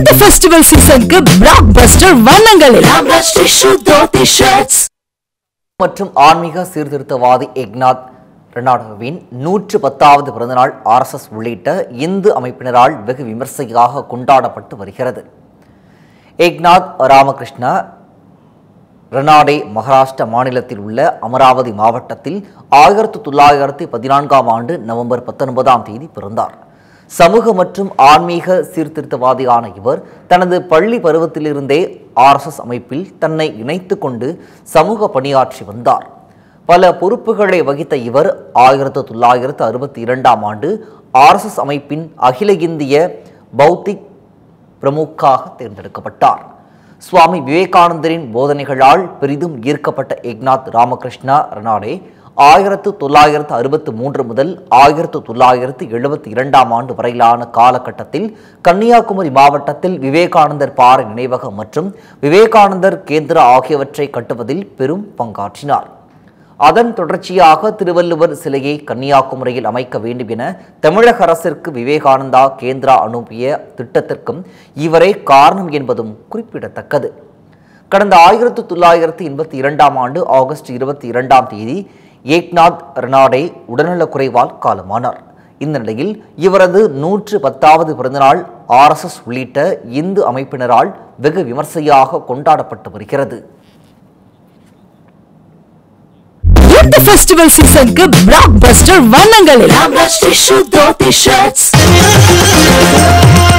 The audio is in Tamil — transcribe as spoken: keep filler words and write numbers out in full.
இந்த ஃபெஸ்டிவல் சீசனுக்கு பிளாக்பஸ்டர் வண்ணங்களில் ராம்ராஜ் டிஷ்யூ தோத்தி ஷர்ட்ஸ் மற்றும் ஆன்மீக சீர்திருத்தவாதி ஏக்நாத் ரெனாடோவின் நூற்று பத்தாவது பிறந்தநாள் ஆர்எஸ்எஸ் உள்ளிட்ட இந்து அமைப்பினரால் வெகு விமர்சையாக கொண்டாடப்பட்டு வருகிறது. ஏக்நாத் ராமகிருஷ்ணா ரெனாடே மகாராஷ்டிரா மாநிலத்தில் உள்ள அமராவதி மாவட்டத்தில் ஆயிரத்தி தொள்ளாயிரத்தி பதினான்காம் ஆண்டு நவம்பர் பத்தொன்பதாம் தேதி பிறந்தார். சமூக மற்றும் ஆன்மீக சீர்திருத்தவாதியான இவர் தனது பள்ளி பருவத்திலிருந்தே ஆர்எஸ்எஸ் அமைப்பில் தன்னை இணைத்து கொண்டு சமூக பணியாற்றி வந்தார். பல பொறுப்புகளை வகித்த இவர் ஆயிரத்தி தொள்ளாயிரத்து அறுபத்தி இரண்டாம் ஆண்டு ஆர்எஸ்எஸ் அமைப்பின் அகில இந்திய பௌத்திக் பிரமுக்காக தேர்ந்தெடுக்கப்பட்டார். சுவாமி விவேகானந்தரின் போதனைகளால் பெரிதும் ஈர்க்கப்பட்ட ஏக்நாத் ராமகிருஷ்ணா ரெனாடே ஆயிரத்து தொள்ளாயிரத்து அறுபத்தி மூன்று முதல் ஆயிரத்து தொள்ளாயிரத்து எழுபத்தி இரண்டாம் ஆண்டு வரையிலான காலகட்டத்தில் கன்னியாகுமரி மாவட்டத்தில் விவேகானந்தர் பாறை நினைவகம் மற்றும் விவேகானந்தர் கேந்திரா ஆகியவற்றை கட்டுவதில் பெரும் பங்காற்றினார். அதன் தொடர்ச்சியாக திருவள்ளுவர் சிலையை கன்னியாகுமரியில் அமைக்க வேண்டும் என தமிழக அரசிற்கு விவேகானந்தா கேந்திரா அனுப்பிய திட்டத்திற்கும் இவரே காரணம் என்பதும் குறிப்பிடத்தக்கது. கடந்த ஆயிரத்தி தொள்ளாயிரத்தி எண்பத்தி இரண்டாம் ஆண்டு ஆகஸ்ட் இருபத்தி இரண்டாம் தேதி ஏக்நாத் ரெனாடே உடல்நலக்குறைவால் காலமானார். இந்த நிலையில் இவரது நூற்று பத்தாவது பிறந்தநாள் ஆர்எஸ்எஸ் உள்ளிட்ட இந்து அமைப்பினரால் வெகு விமர்சையாக கொண்டாடப்பட்டு வருகிறது. இந்த ஃபெஸ்டிவல் சீசனுக்கு பிளாக்பஸ்டர் வண்ணங்களில் ராம்ராஜ் டிஷ்யூ தோத்தி ஷர்ட்ஸ்